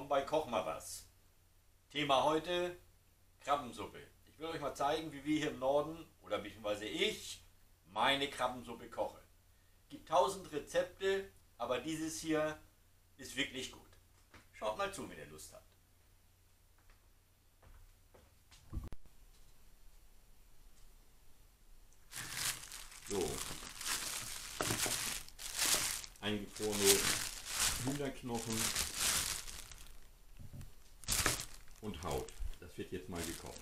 willkommen bei Koch mal was. Thema heute Krabbensuppe. Ich will euch mal zeigen, wie wir hier im Norden, oder beziehungsweise ich, meine Krabbensuppe koche. Gibt 1000 Rezepte, aber dieses hier ist wirklich gut. Schaut mal zu, wenn ihr Lust habt. So. Eingefrorene Hühnerknochen und Haut. Das wird jetzt mal gekocht.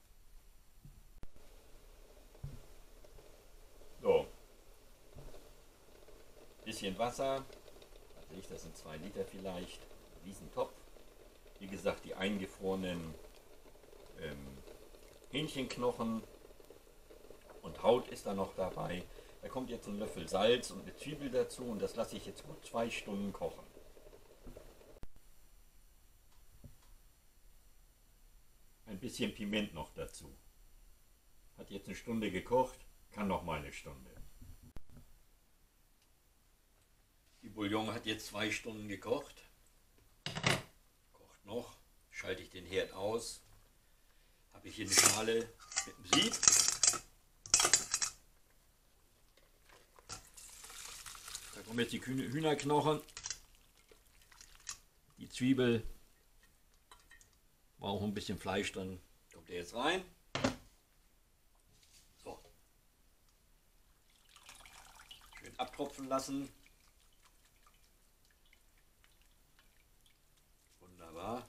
So. Bisschen Wasser. Das sind 2 Liter vielleicht. Diesen Topf. Wie gesagt, die eingefrorenen Hähnchenknochen und Haut ist da noch dabei. Da kommt jetzt ein Löffel Salz und eine Zwiebel dazu und das lasse ich jetzt gut 2 Stunden kochen. Ein bisschen Piment noch dazu. Hat jetzt eine Stunde gekocht, kann noch mal eine Stunde. Die Bouillon hat jetzt 2 Stunden gekocht. Kocht noch. Schalte ich den Herd aus. Habe ich hier eine Schale mit dem Sieb. Da kommen jetzt die Hühnerknochen. Die Zwiebel. War auch ein bisschen Fleisch drin. Kommt der jetzt rein. So. Schön abtropfen lassen. Wunderbar.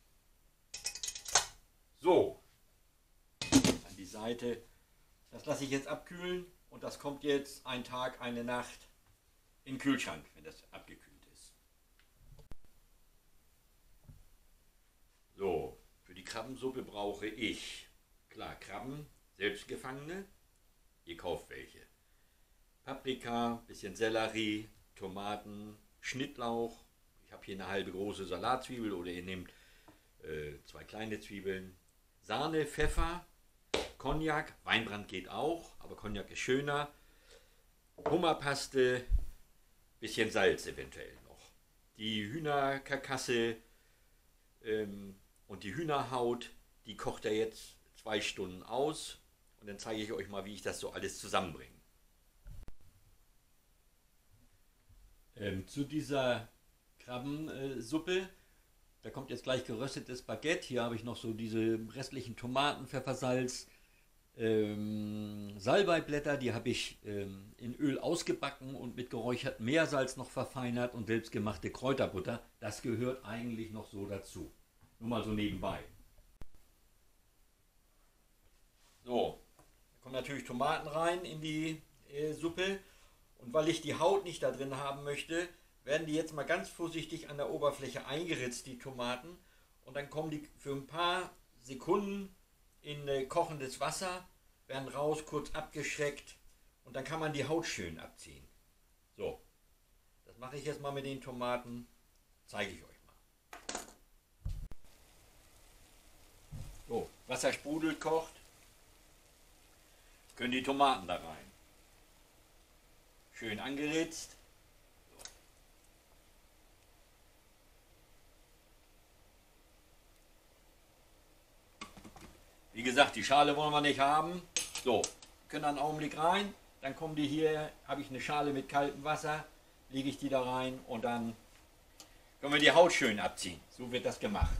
So. An die Seite. Das lasse ich jetzt abkühlen und das kommt jetzt einen Tag, eine Nacht in den Kühlschrank, wenn das abgekühlt ist. So. Für die Krabbensuppe brauche ich, klar, Krabben, selbstgefangene, ihr kauft welche. Paprika, bisschen Sellerie, Tomaten, Schnittlauch. Ich habe hier eine halbe große Salatzwiebel oder ihr nehmt 2 kleine Zwiebeln. Sahne, Pfeffer, Cognac, Weinbrand geht auch, aber Cognac ist schöner. Hummerpaste, bisschen Salz eventuell noch. Die Hühnerkarkasse und die Hühnerhaut, die kocht er jetzt 2 Stunden aus und dann zeige ich euch mal, wie ich das so alles zusammenbringe. Zu dieser Krabbensuppe, da kommt jetzt gleich geröstetes Baguette. Hier habe ich noch so diese restlichen Tomaten, Pfeffersalz, Salbeiblätter, die habe ich in Öl ausgebacken und mit geräuchertem Meersalz noch verfeinert und selbstgemachte Kräuterbutter. Das gehört eigentlich noch so dazu. Nur mal so nebenbei. So, da kommen natürlich Tomaten rein in die Suppe. Und weil ich die Haut nicht da drin haben möchte, werden die jetzt mal ganz vorsichtig an der Oberfläche eingeritzt, die Tomaten. Und dann kommen die für ein paar Sekunden in kochendes Wasser, werden raus, kurz abgeschreckt und dann kann man die Haut schön abziehen. So, das mache ich jetzt mal mit den Tomaten, zeige ich euch mal. So, Wasser sprudelt, kocht, können die Tomaten da rein. Schön angeritzt. Wie gesagt, die Schale wollen wir nicht haben. So, können dann einen Augenblick rein. Dann kommen die hier, habe ich eine Schale mit kaltem Wasser, lege ich die da rein und dann können wir die Haut schön abziehen. So wird das gemacht.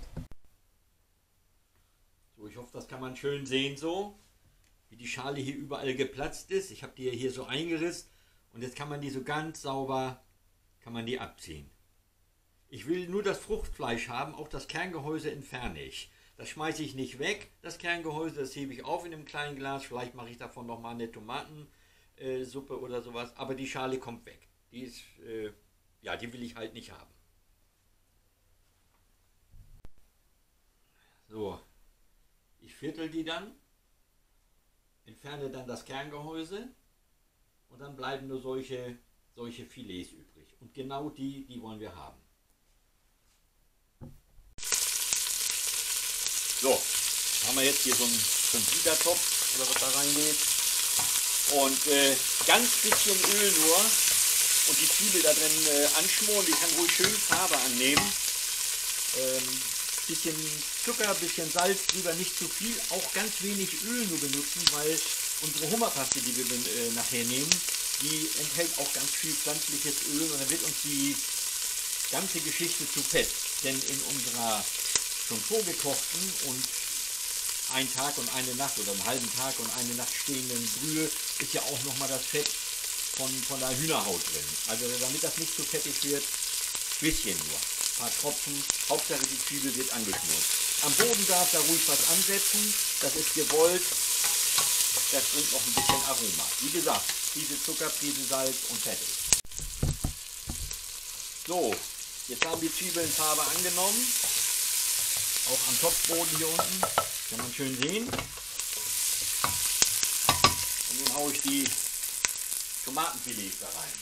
So, ich hoffe, das kann man schön sehen so, wie die Schale hier überall geplatzt ist. Ich habe die hier so eingerissen und jetzt kann man die so ganz sauber, kann man die abziehen. Ich will nur das Fruchtfleisch haben, auch das Kerngehäuse entferne ich. Das schmeiße ich nicht weg, das Kerngehäuse, das hebe ich auf in einem kleinen Glas. Vielleicht mache ich davon nochmal eine Tomatensuppe oder sowas. Aber die Schale kommt weg. Die ist, ja, die will ich halt nicht haben. So, ich viertel die dann, entferne dann das Kerngehäuse und dann bleiben nur solche Filets übrig. Und genau die wollen wir haben. So, haben wir jetzt hier so einen 5-Liter-Topf, oder was da reingeht. Und ganz bisschen Öl nur und die Zwiebel da drin anschmoren. Die kann ruhig schön Farbe annehmen. Bisschen Zucker, bisschen Salz drüber, nicht zu viel, auch ganz wenig Öl nur benutzen, weil unsere Hummerpaste, die wir nachher nehmen, die enthält auch ganz viel pflanzliches Öl und dann wird uns die ganze Geschichte zu fett. Denn in unserer schon vorgekochten und einen Tag und eine Nacht oder einen halben Tag und eine Nacht stehenden Brühe ist ja auch nochmal das Fett von der Hühnerhaut drin. Also damit das nicht zu fettig wird, bisschen nur. Ein paar Tropfen, Hauptsache die Zwiebel wird angeschmort. Am Boden darf da ruhig was ansetzen, das ist gewollt, das bringt noch ein bisschen Aroma. Wie gesagt, Prise Zucker, Prise Salz und fertig. So, jetzt haben die Zwiebeln Farbe angenommen, auch am Topfboden hier unten, kann man schön sehen. Und nun haue ich die Tomatenfilets da rein.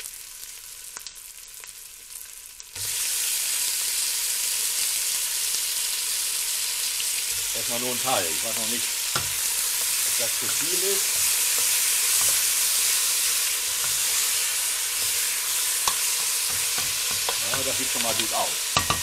Erstmal nur ein Teil. Ich weiß noch nicht, ob das zu viel ist. Ja, das sieht schon mal gut aus.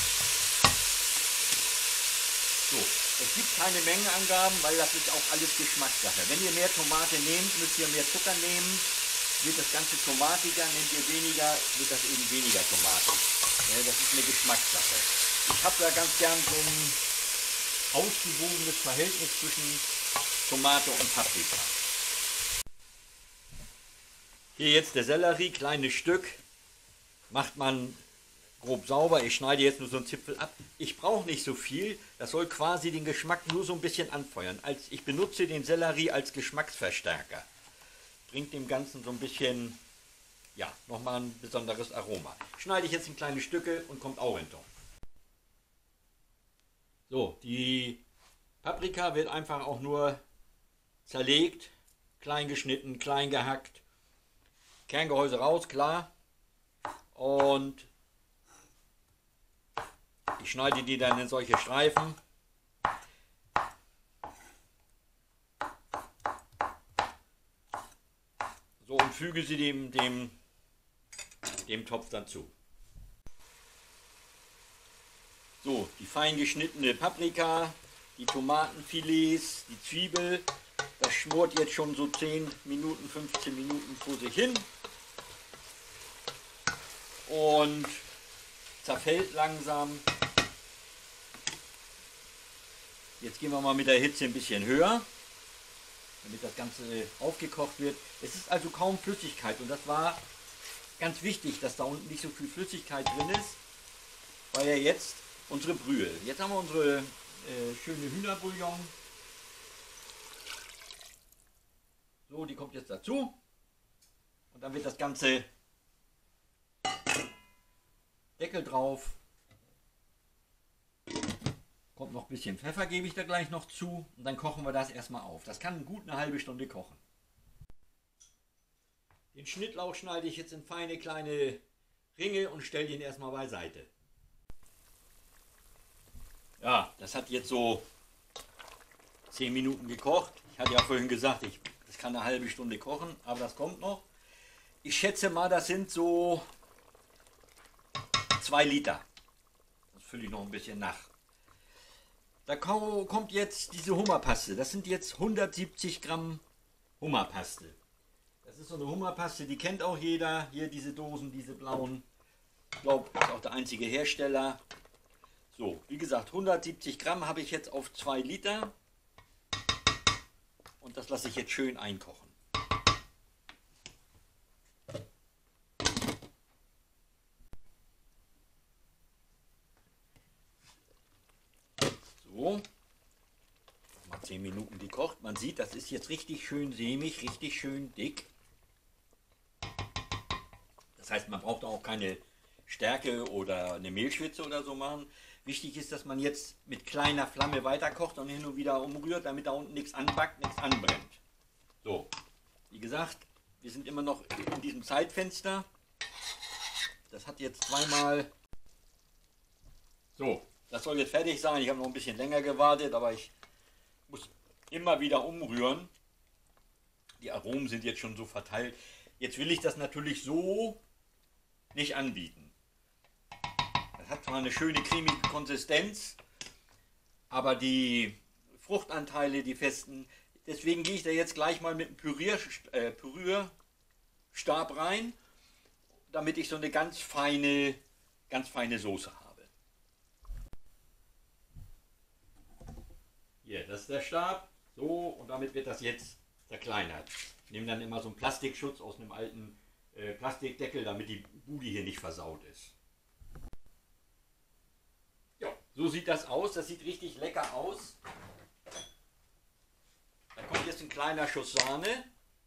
So, es gibt keine Mengenangaben, weil das ist auch alles Geschmackssache. Wenn ihr mehr Tomate nehmt, müsst ihr mehr Zucker nehmen. Wird das Ganze tomatiger, nehmt ihr weniger, wird das eben weniger Tomate. Ja, das ist eine Geschmackssache. Ich habe da ganz gern so ein ausgewogenes Verhältnis zwischen Tomate und Paprika. Hier jetzt der Sellerie, kleines Stück, macht man grob sauber. Ich schneide jetzt nur so einen Zipfel ab. Ich brauche nicht so viel, das soll quasi den Geschmack nur so ein bisschen anfeuern. Ich benutze den Sellerie als Geschmacksverstärker. Bringt dem Ganzen so ein bisschen, ja, nochmal ein besonderes Aroma. Schneide ich jetzt in kleine Stücke und kommt auch in den Topf. So, die Paprika wird einfach auch nur zerlegt, klein geschnitten, klein gehackt. Kerngehäuse raus, klar. Und ich schneide die dann in solche Streifen. So, und füge sie dem Topf dann zu. So, die fein geschnittene Paprika, die Tomatenfilets, die Zwiebel, das schmort jetzt schon so 10 Minuten, 15 Minuten vor sich hin und zerfällt langsam. Jetzt gehen wir mal mit der Hitze ein bisschen höher, damit das Ganze aufgekocht wird. Es ist also kaum Flüssigkeit und das war ganz wichtig, dass da unten nicht so viel Flüssigkeit drin ist, weil ja jetzt unsere Brühe. Jetzt haben wir unsere schöne Hühnerbouillon. So, die kommt jetzt dazu. Und dann wird das Ganze Deckel drauf. Kommt noch ein bisschen Pfeffer, gebe ich da gleich noch zu. Und dann kochen wir das erstmal auf. Das kann gut eine halbe Stunde kochen. Den Schnittlauch schneide ich jetzt in feine kleine Ringe und stelle ihn erstmal beiseite. Ja, das hat jetzt so 10 Minuten gekocht. Ich hatte ja vorhin gesagt, das kann eine halbe Stunde kochen, aber das kommt noch. Ich schätze mal, das sind so 2 Liter. Das fülle ich noch ein bisschen nach. Da kommt jetzt diese Hummerpaste. Das sind jetzt 170 Gramm Hummerpaste. Das ist so eine Hummerpaste, die kennt auch jeder. Hier diese Dosen, diese blauen. Ich glaube, das ist auch der einzige Hersteller. So, wie gesagt, 170 Gramm habe ich jetzt auf 2 Liter. Und das lasse ich jetzt schön einkochen. So, mal 10 Minuten gekocht. Man sieht, das ist jetzt richtig schön sämig, richtig schön dick. Das heißt, man braucht auch keine Stärke oder eine Mehlschwitze oder so machen. Wichtig ist, dass man jetzt mit kleiner Flamme weiterkocht und hin und wieder umrührt, damit da unten nichts anpackt, nichts anbrennt. So, wie gesagt, wir sind immer noch in diesem Zeitfenster. Das hat jetzt zweimal... So, das soll jetzt fertig sein. Ich habe noch ein bisschen länger gewartet, aber ich muss immer wieder umrühren. Die Aromen sind jetzt schon so verteilt. Jetzt will ich das natürlich so nicht anbieten. Das hat zwar eine schöne cremige Konsistenz, aber die Fruchtanteile, die festen, deswegen gehe ich da jetzt gleich mal mit einem Pürierstab rein, damit ich so eine ganz feine Soße habe. Hier, das ist der Stab. So, und damit wird das jetzt zerkleinert. Ich nehme dann immer so einen Plastikschutz aus einem alten Plastikdeckel, damit die Bude hier nicht versaut ist. Ja, so sieht das aus. Das sieht richtig lecker aus. Da kommt jetzt ein kleiner Schuss Sahne.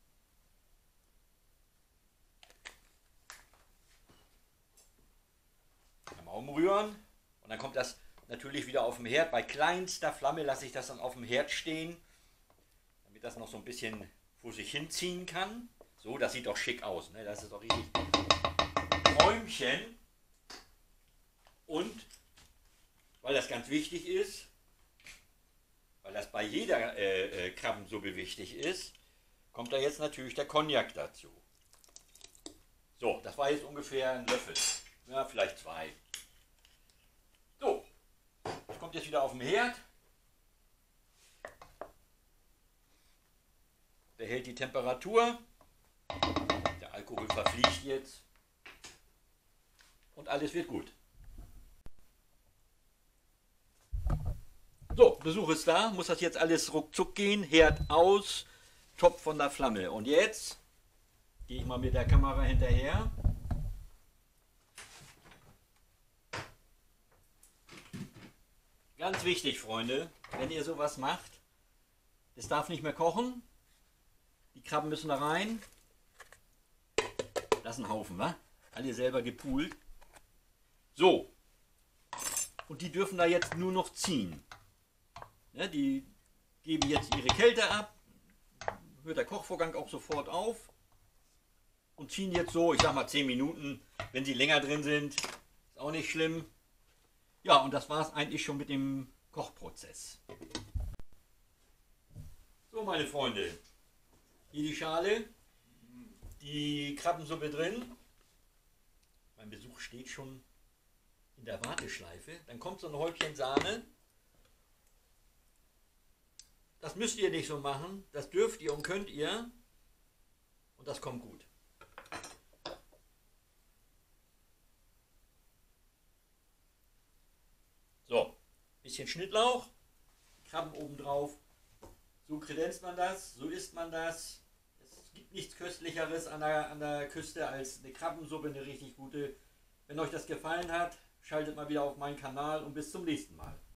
Einmal umrühren. Und dann kommt das natürlich wieder auf dem Herd. Bei kleinster Flamme lasse ich das dann auf dem Herd stehen, damit das noch so ein bisschen vor sich hinziehen kann. So, das sieht doch schick aus. Ne? Das ist doch richtig Träumchen. Und weil das ganz wichtig ist, weil das bei jeder Krabbensuppe wichtig ist, kommt da jetzt natürlich der Cognac dazu. So, das war jetzt ungefähr ein Löffel. Ja, vielleicht 2. So, das kommt jetzt wieder auf den Herd. Der hält die Temperatur. Der Alkohol verfliegt jetzt. Und alles wird gut. So, Besuch ist da. Muss das jetzt alles ruckzuck gehen. Herd aus. Topf von der Flamme. Und jetzt gehe ich mal mit der Kamera hinterher. Ganz wichtig, Freunde, wenn ihr sowas macht, es darf nicht mehr kochen. Die Krabben müssen da rein. Das ist ein Haufen, wa? Alle selber gepoolt. So. Und die dürfen da jetzt nur noch ziehen. Ja, die geben jetzt ihre Kälte ab. Hört der Kochvorgang auch sofort auf. Und ziehen jetzt so, ich sag mal 10 Minuten. Wenn sie länger drin sind, ist auch nicht schlimm. Ja, und das war es eigentlich schon mit dem Kochprozess. So, meine Freunde. Hier die Schale. Die Krabbensuppe drin. Mein Besuch steht schon in der Warteschleife. Dann kommt so ein Häubchen Sahne. Das müsst ihr nicht so machen. Das dürft ihr und könnt ihr. Und das kommt gut. So, bisschen Schnittlauch. Krabben obendrauf. So kredenzt man das. So isst man das. Es gibt nichts Köstlicheres an der Küste als eine Krabbensuppe, eine richtig gute. Wenn euch das gefallen hat, schaltet mal wieder auf meinen Kanal und bis zum nächsten Mal.